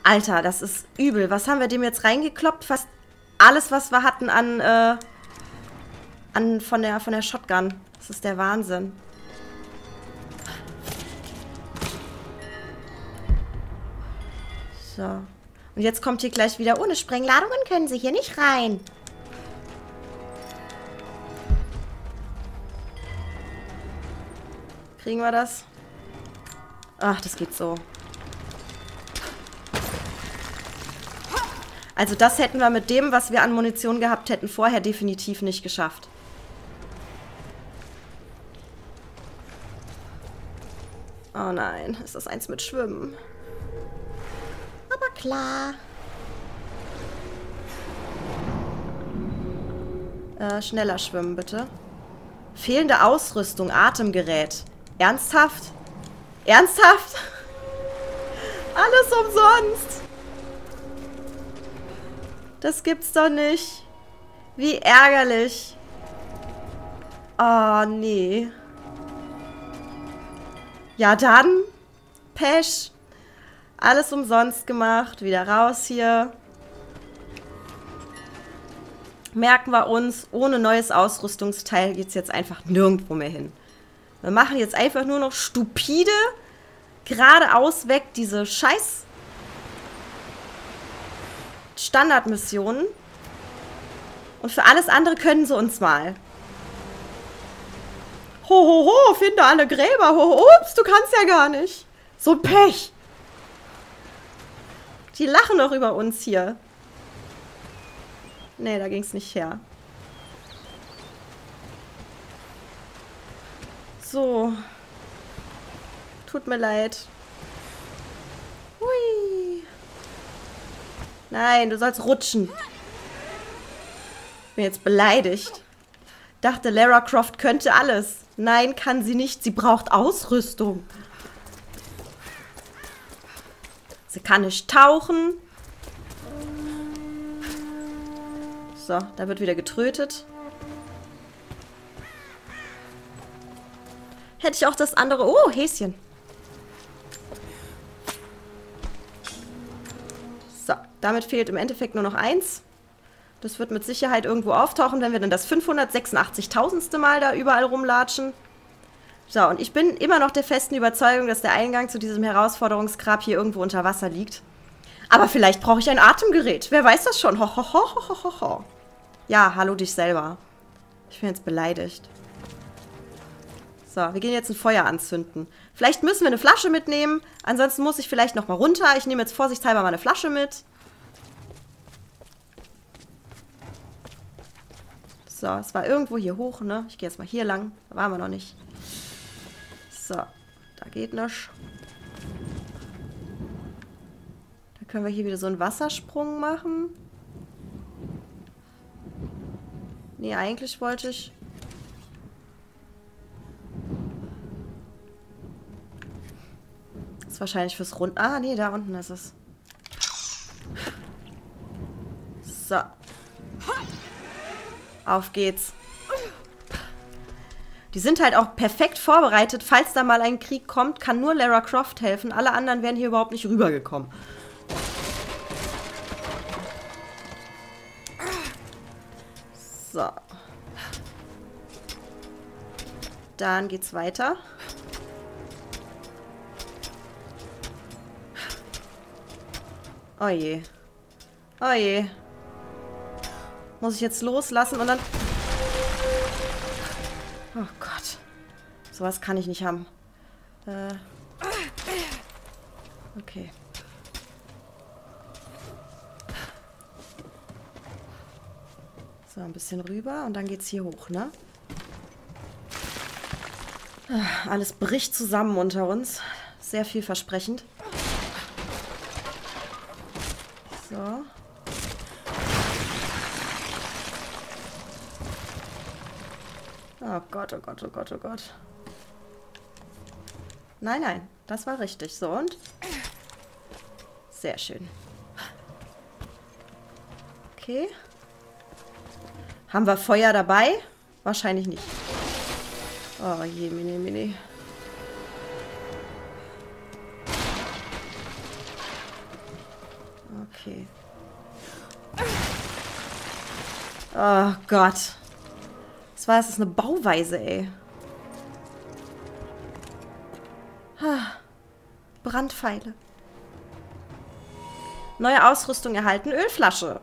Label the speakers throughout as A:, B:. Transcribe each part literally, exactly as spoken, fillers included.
A: Alter, das ist übel. Was haben wir dem jetzt reingekloppt? Fast alles, was wir hatten an, äh, an von der, von der Shotgun. Das ist der Wahnsinn. So. Und jetzt kommt hier gleich wieder, ohne Sprengladungen können Sie hier nicht rein. Kriegen wir das? Ach, das geht so. Also das hätten wir mit dem, was wir an Munition gehabt hätten, vorher definitiv nicht geschafft. Oh nein, ist das eins mit Schwimmen? Aber klar. Äh, schneller schwimmen, bitte. Fehlende Ausrüstung, Atemgerät. Ernsthaft? Ernsthaft? Alles umsonst. Das gibt's doch nicht. Wie ärgerlich. Oh, nee. Ja, dann. Pech. Alles umsonst gemacht. Wieder raus hier. Merken wir uns, ohne neues Ausrüstungsteil geht es jetzt einfach nirgendwo mehr hin. Wir machen jetzt einfach nur noch stupide, geradeaus weg diese scheiß Standardmissionen. Und für alles andere können sie uns mal. Ho, ho, ho, finde alle Gräber. Ho, ho, ups, du kannst ja gar nicht. So ein Pech. Die lachen doch über uns hier. Nee, da ging es nicht her. So. Tut mir leid. Hui. Nein, du sollst rutschen. Ich bin jetzt beleidigt. Dachte, Lara Croft könnte alles. Nein, kann sie nicht. Sie braucht Ausrüstung. Sie kann nicht tauchen. So, da wird wieder getrötet. Hätte ich auch das andere... Oh, Häschen. So, damit fehlt im Endeffekt nur noch eins. Das wird mit Sicherheit irgendwo auftauchen, wenn wir dann das fünfhundertsechsundachtzigtausendste Mal da überall rumlatschen. So, und ich bin immer noch der festen Überzeugung, dass der Eingang zu diesem Herausforderungsgrab hier irgendwo unter Wasser liegt. Aber vielleicht brauche ich ein Atemgerät. Wer weiß das schon? Ho, ho, ho, ho, ho, ho. Ja, hallo dich selber. Ich bin jetzt beleidigt. So, wir gehen jetzt ein Feuer anzünden. Vielleicht müssen wir eine Flasche mitnehmen. Ansonsten muss ich vielleicht noch mal runter. Ich nehme jetzt vorsichtshalber mal eine Flasche mit. So, es war irgendwo hier hoch, ne? Ich gehe jetzt mal hier lang. Da waren wir noch nicht. So, da geht nichts. Da können wir hier wieder so einen Wassersprung machen. Nee, eigentlich wollte ich... Das ist wahrscheinlich fürs Rund... Ah, nee, da unten ist es. So. Auf geht's. Die sind halt auch perfekt vorbereitet. Falls da mal ein Krieg kommt, kann nur Lara Croft helfen. Alle anderen wären hier überhaupt nicht rübergekommen. So. Dann geht's weiter. Oh je. Oh je. Muss ich jetzt loslassen und dann... Oh Gott. Sowas kann ich nicht haben. Äh. Okay. So, ein bisschen rüber und dann geht's hier hoch, ne? Alles bricht zusammen unter uns. Sehr vielversprechend. So. Oh Gott, oh Gott, oh Gott, oh Gott. Nein, nein, das war richtig. So, und? Sehr schön. Okay. Haben wir Feuer dabei? Wahrscheinlich nicht. Oh je, mini, mini. Okay. Oh Gott. Was war das? Das ist eine Bauweise, ey. Brandpfeile. Neue Ausrüstung erhalten. Ölflasche.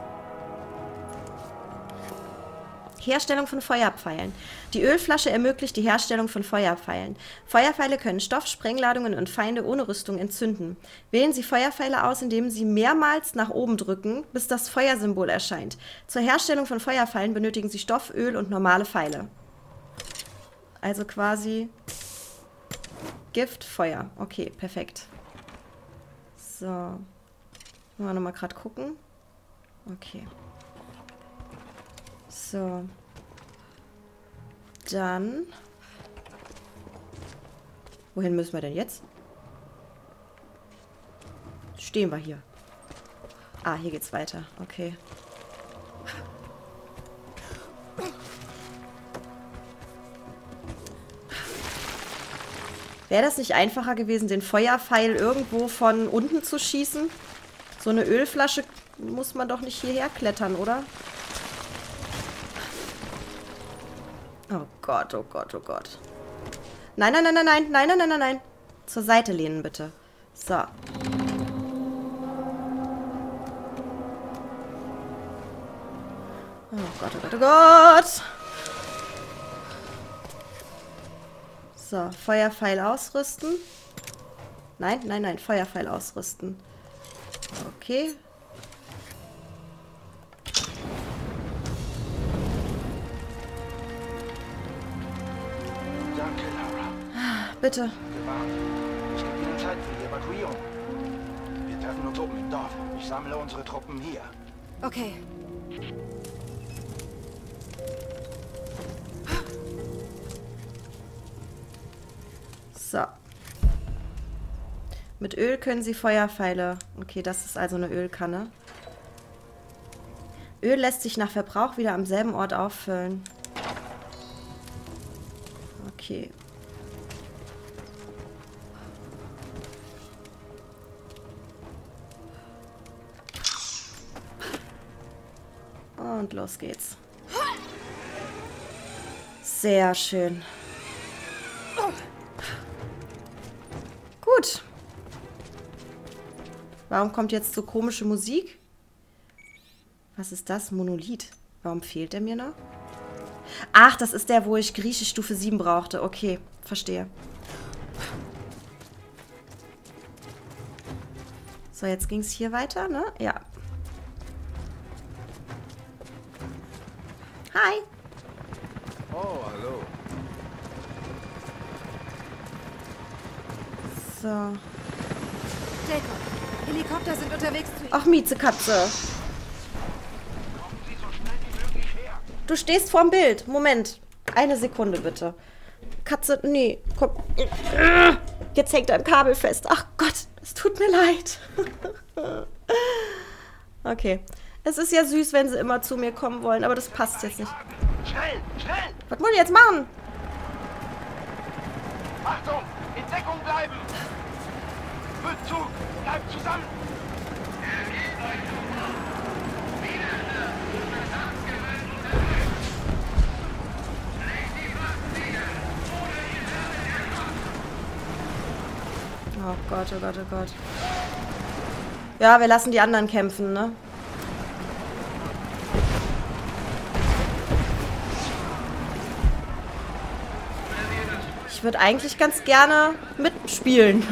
A: Herstellung von Feuerpfeilen. Die Ölflasche ermöglicht die Herstellung von Feuerpfeilen. Feuerpfeile können Stoff, Sprengladungen und Feinde ohne Rüstung entzünden. Wählen Sie Feuerpfeile aus, indem Sie mehrmals nach oben drücken, bis das Feuersymbol erscheint. Zur Herstellung von Feuerpfeilen benötigen Sie Stoff, Öl und normale Pfeile. Also quasi Gift, Feuer. Okay, perfekt. So. Wollen wir nochmal gerade gucken. Okay. So. Dann. Wohin müssen wir denn jetzt? Stehen wir hier. Ah, hier geht's weiter. Okay. Wäre das nicht einfacher gewesen, den Feuerpfeil irgendwo von unten zu schießen? So eine Ölflasche muss man doch nicht hierher klettern, oder? Oh Gott, oh Gott, oh Gott. Nein, nein, nein, nein, nein, nein, nein, nein, nein, nein. Zur Seite lehnen, bitte. So. Oh Gott, oh Gott, oh Gott. So, Feuerpfeil ausrüsten. Nein, nein, nein, Feuerpfeil ausrüsten. Okay.
B: Danke, Lara.
A: Bitte.
B: Gewarnt. Es gibt Ihnen Zeit für die Evakuierung. Wir treffen uns oben im Dorf. Ich sammle unsere Truppen hier.
C: Okay.
A: So. Mit Öl können Sie Feuerpfeile... Okay, das ist also eine Ölkanne. Öl lässt sich nach Verbrauch wieder am selben Ort auffüllen. Okay. Und los geht's. Sehr schön. Gut. Warum kommt jetzt so komische Musik? Was ist das? Monolith. Warum fehlt der mir noch? Ach, das ist der, wo ich Griechisch Stufe sieben brauchte. Okay, verstehe. So, jetzt ging es hier weiter, ne? Ja. Hi.
B: Oh, hallo.
A: So.
C: Jacob, Helikopter sind unterwegs zu...
A: Ach, Miezekatze.
B: Kommen Sie so schnell wie möglich her.
A: Du stehst vorm Bild. Moment. Eine Sekunde, bitte. Katze, nee, komm. Jetzt hängt er im Kabel fest. Ach Gott, es tut mir leid. Okay. Es ist ja süß, wenn sie immer zu mir kommen wollen, aber das passt jetzt nicht.
B: Schnell, schnell!
A: Was wollen die jetzt machen?
B: Achtung! In Deckung bleiben! Rückzug! Bleibt zusammen!
A: Oh Gott, oh Gott, oh Gott. Ja, wir lassen die anderen kämpfen, ne? Ich würde eigentlich ganz gerne mitspielen.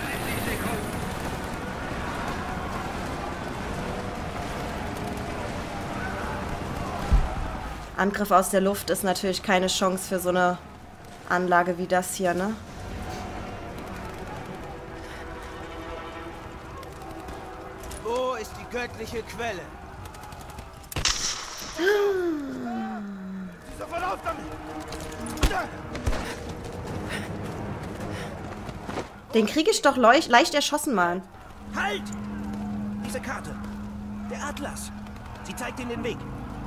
A: Angriff aus der Luft ist natürlich keine Chance für so eine Anlage wie das hier, ne?
D: Wo ist die göttliche Quelle?
B: Sofort auf damit!
A: Den kriege ich doch leuch- leicht erschossen, Mann.
D: Halt! Diese Karte. Der Atlas. Sie zeigt Ihnen den Weg.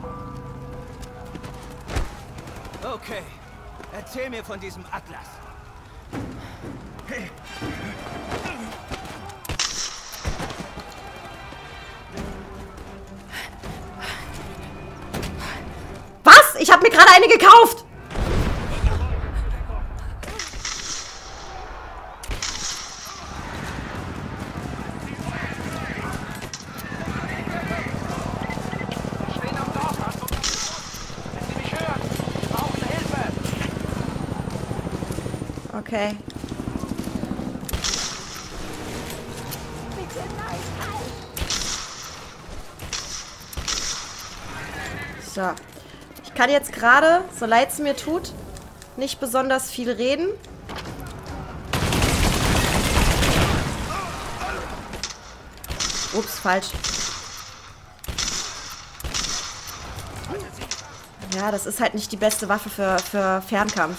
D: Okay. Erzähl mir von diesem Atlas.
A: gerade eine gekauft!
B: Stehen am Dorf, Achtung! Wenn Sie mich hören, wir brauchen Hilfe!
A: Okay. So. Ich kann jetzt gerade, so leid es mir tut, nicht besonders viel reden. Ups, falsch. Ja, das ist halt nicht die beste Waffe für, für Fernkampf.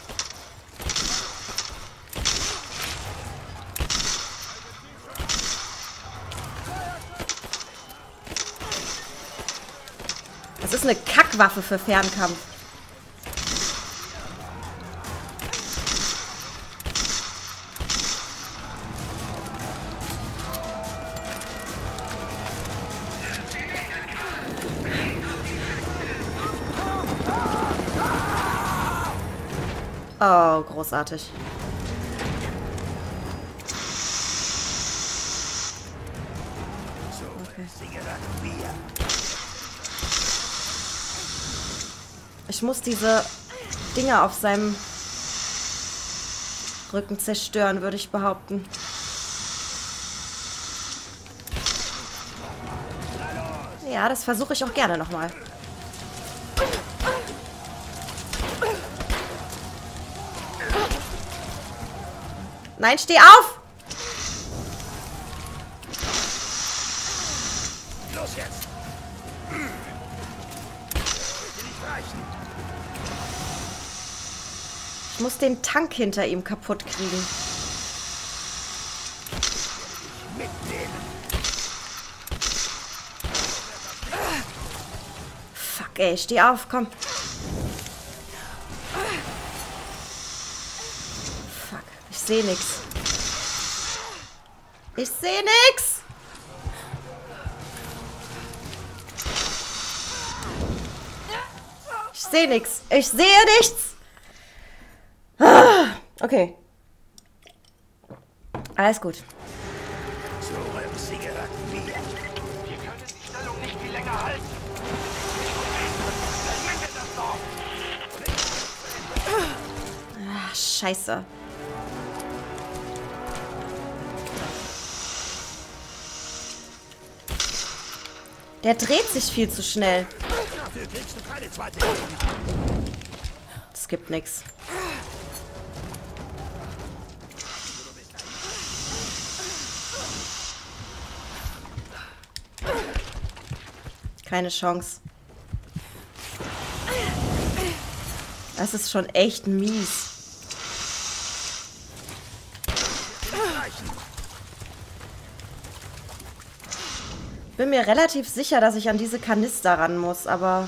A: Das ist eine Kackwaffe für Fernkampf. Oh, großartig. Okay. Ich muss diese Dinger auf seinem Rücken zerstören, würde ich behaupten. Ja, das versuche ich auch gerne nochmal. Nein, steh auf!
D: Los jetzt!
A: Ich muss den Tank hinter ihm kaputt kriegen. Fuck, ey, steh auf, komm. Fuck, ich sehe nichts. Ich sehe nichts. Ich sehe nichts. Ich sehe nichts. Ah, okay. Alles gut.
B: Wir können die Stellung nicht viel länger halten. Das Dorf.
A: Ah, scheiße. Der dreht sich viel zu schnell. Es gibt nichts. Keine Chance. Das ist schon echt mies. Bin mir relativ sicher, dass ich an diese Kanister ran muss, aber...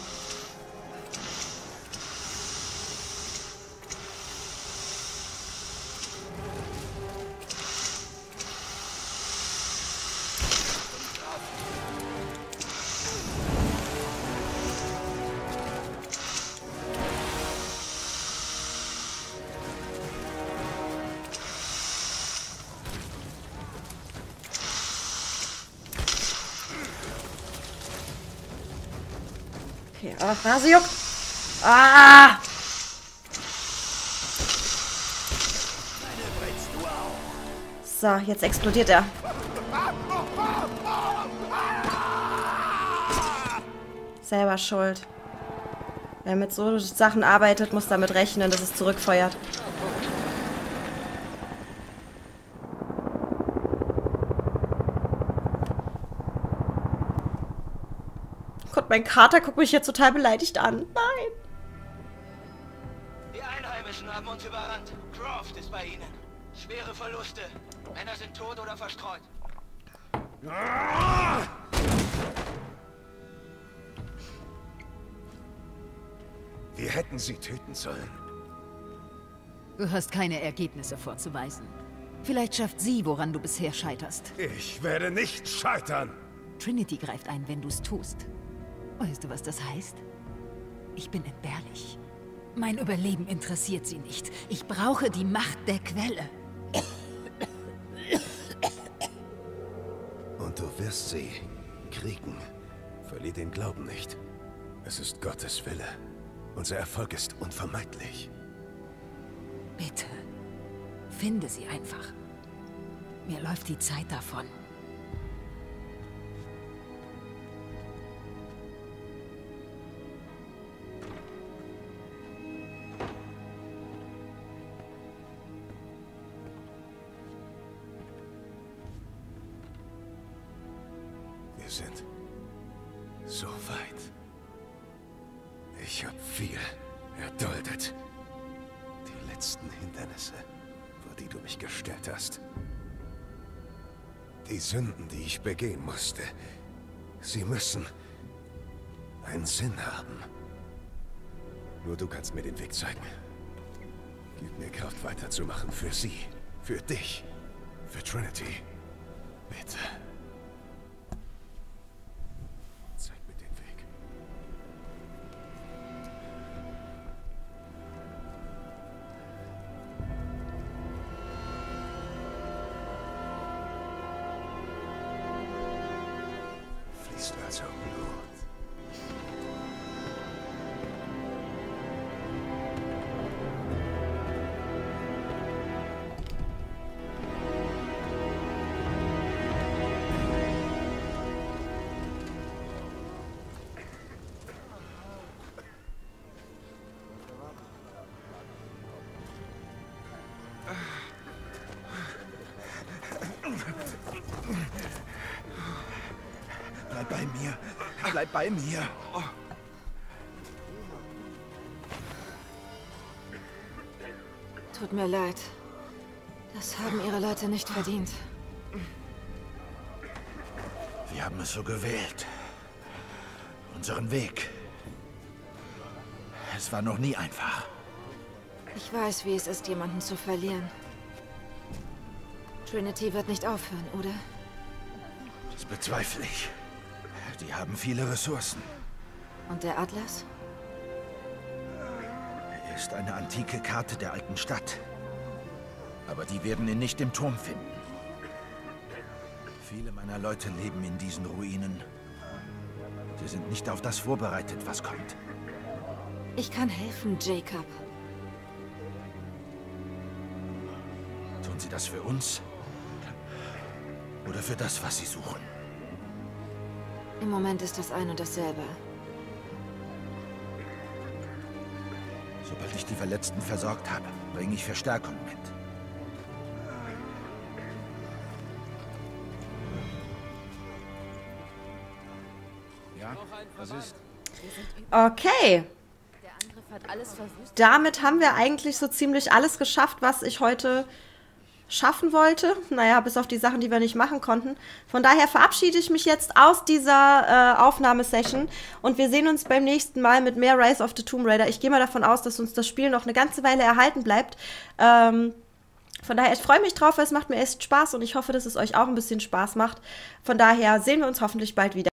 A: Okay, ach, Nase juckt. Ah! So, jetzt explodiert er. Selber schuld. Wer mit so Sachen arbeitet, muss damit rechnen, dass es zurückfeuert. Gott, mein Kater guckt mich jetzt total beleidigt an. Nein.
B: Die Einheimischen haben uns überrannt. Croft ist bei ihnen. Schwere Verluste. Männer sind tot oder verstreut.
E: Wir hätten sie töten sollen.
F: Du hast keine Ergebnisse vorzuweisen. Vielleicht schafft sie, woran du bisher scheiterst.
E: Ich werde nicht scheitern.
F: Trinity greift ein, wenn du es tust. Weißt du, was das heißt? Ich bin entbehrlich. Mein Überleben interessiert sie nicht. Ich brauche die Macht der Quelle.
E: Und du wirst sie kriegen. Verlier den Glauben nicht. Es ist Gottes Wille. Unser Erfolg ist unvermeidlich.
F: Bitte, finde sie einfach. Mir läuft die Zeit davon.
E: Wir sind so weit. Ich habe viel erduldet. Die letzten Hindernisse, vor die du mich gestellt hast. Die Sünden, die ich begehen musste. Sie müssen einen Sinn haben. Nur du kannst mir den Weg zeigen. Gib mir Kraft weiterzumachen für sie, für dich, für Trinity. Bitte. Zeig mir den Weg. Fließt also Blut.
B: Bleib bei mir. Bleib bei mir.
C: Tut mir leid. Das haben ihre Leute nicht verdient.
B: Wir haben es so gewählt. Unseren Weg. Es war noch nie einfach.
C: Ich weiß, wie es ist, jemanden zu verlieren. Trinity wird nicht aufhören, oder?
B: Das bezweifle ich. Die haben viele Ressourcen.
C: Und der Atlas?
B: Er ist eine antike Karte der alten Stadt. Aber die werden ihn nicht im Turm finden. Viele meiner Leute leben in diesen Ruinen. Sie sind nicht auf das vorbereitet, was kommt.
C: Ich kann helfen, Jacob.
B: Tun sie das für uns? Oder für das, was sie suchen?
C: Im Moment ist das ein und dasselbe.
B: Sobald ich die Verletzten versorgt habe, bringe ich Verstärkung mit. Ja, was ist?
A: Okay.
C: Der Angriff hat alles verwüstet.
A: Damit haben wir eigentlich so ziemlich alles geschafft, was ich heute schaffen wollte. Naja, bis auf die Sachen, die wir nicht machen konnten. Von daher verabschiede ich mich jetzt aus dieser äh, Aufnahmesession und wir sehen uns beim nächsten Mal mit mehr Rise of the Tomb Raider. Ich gehe mal davon aus, dass uns das Spiel noch eine ganze Weile erhalten bleibt. Ähm, von daher, ich freue mich drauf, weil es macht mir echt Spaß und ich hoffe, dass es euch auch ein bisschen Spaß macht. Von daher sehen wir uns hoffentlich bald wieder.